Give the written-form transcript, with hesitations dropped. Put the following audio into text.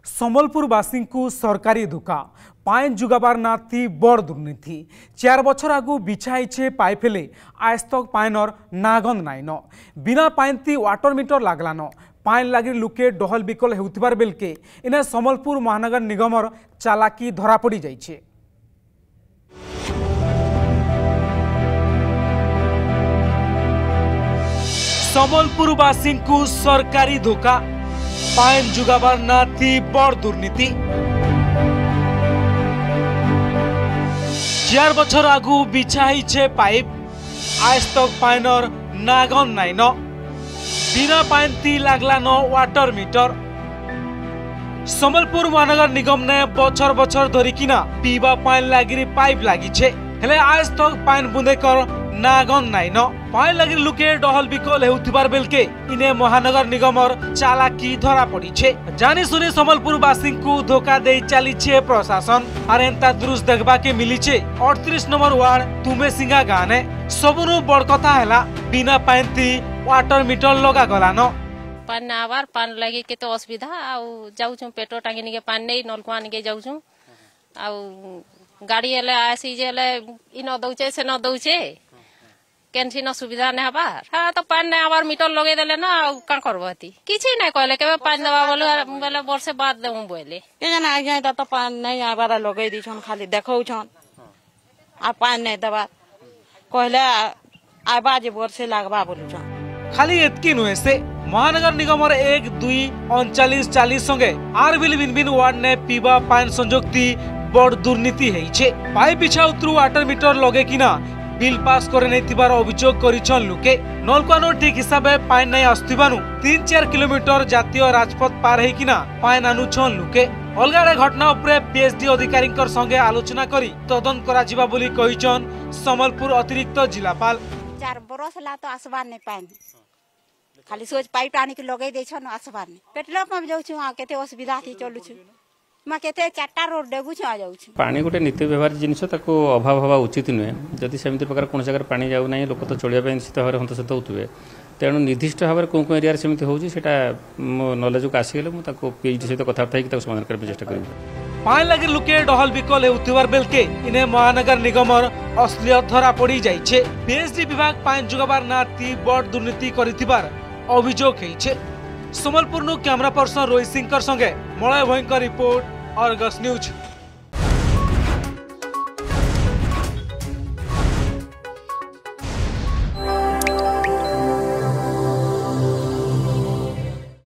संबलपुरवासी को सरकारी धोखा पाइन जुगाबार नाती बड़ दुर्नीति 4 बछर आगु बिछाइछे पाइफेले आज तक पाइनर नागंद नाइन बिना पाइनती वाटर मीटर लागलान पाइन लगी लुके डहल बिकल हेउथिबार बेलके इने संबलपुर महानगर निगमर चालाकी धरा पड़ी जाइछे। संबलपुरवासी को सरकारी धोखा पाइन जुगाबार नाती बड़ दुर्नीति 4 बछर आगु बिछाइछे पाइप आज तक पाइनर नागन नाइन बिना पाइनती लागला न वाटर मीटर। संबलपुर महानगर निगम ने बछर बछर धरिकिना पीवा पाइन लागिरी पाइप लागिछे हेले आज तक पाइन बुंदेकर नागन नाइन पाइन लगी लुके डहल बिकल हेउथिबार बेलके इने महानगर निगमर चालाकी धरा पड़ीछे। जानी सुनी संबलपुरवासी को धोखा दे चलीछे प्रशासन और एंता दृश्य देखबा के मिलीछे 38 नंबर वार्ड तुमेसिंगा गाँव ने सबुनु बड़ कथा हैला बिना पाइनती वाटर मीटर लगा गलान पान आवार पान लगी के तो असुविधा आउ जाउछु पेट्रोल टांगी निके पान नै नलकुआ निके जाउछु आउ गाड़ी एले आसी जेले इन दउचे से न दउचे केनसी न सुविधा नै हबार हां तो पान नै आवार मीटर लगे देले ना का करबती किछि नै कहले केबे पान दबा बोले वर्ष बाद देउ बोले के जना आ जाय त पान नै आवार लगे दी छन खाली देखौ छन आ पान नै दबा कहले आबा जे वर्ष लागबा बोलु छन खाली एतकी नुहे से महानगर निगमर 1, 2, 39, 40 संगे आर भिन्न भिन्न वार्ड ने पीवा पाइन संजुक्ति बड़ दुर्नीति हेइछे पाइप बिछा उतरु वाटर मीटर लगे किना बिल पास करे नै तिबार अभियोग करिछन लुके नलकुआनो ठीक हिसाबे पाइन नै आस्तिबानु 3-4 किलोमीटर जातीय राजपथ पार हे किना पाइन आनुछन लुके अलगाड़े घटना उपरे पीएचडी अधिकारी संगे आलोचना करी तदंत करा जिबा बोली कहिछन संबलपुर अतिरिक्त जिलापाल 4 बरस ला तो आसबार नै पाइन खाली सोच पाइप आनी के लगे दे छन आसबार नै पेट्रोल पंप जाउ छु आ केते असुविधा थी चलु छु मा केते 4टा रोड डेगु छु आ जाउ छु पानी गोटे नित्य व्यवहार जिनिस ताको अभाव हवा उचित नुहे जदि सेमिति प्रकार कोन जगह पानी जाउ नै लोक तो चलिया पे निश्चित भाव हंतसत होतुवे तेणु निर्दिष्ट भाव को एरिया सेमिति होउची सेटा मो नॉलेज को आसी गेले मु ताको पीएचडी सहित कथा थाई कि समाधान करबे चेष्टा करिबे। पाइन लगी लुके डहल बिकल हेउथिबार बेलके इने महानगर निगमर असलियत धरा पड़ी जाइछे पीएचडी विभाग पाइन जुगाबार नाती बड़ दुर्नीति करिथिबार अभियोग हेइछे। संबलपुर नु कैमरा पर्सन रोहित सिंह संगे मलय भयंकर रिपोर्ट अर्गस न्यूज।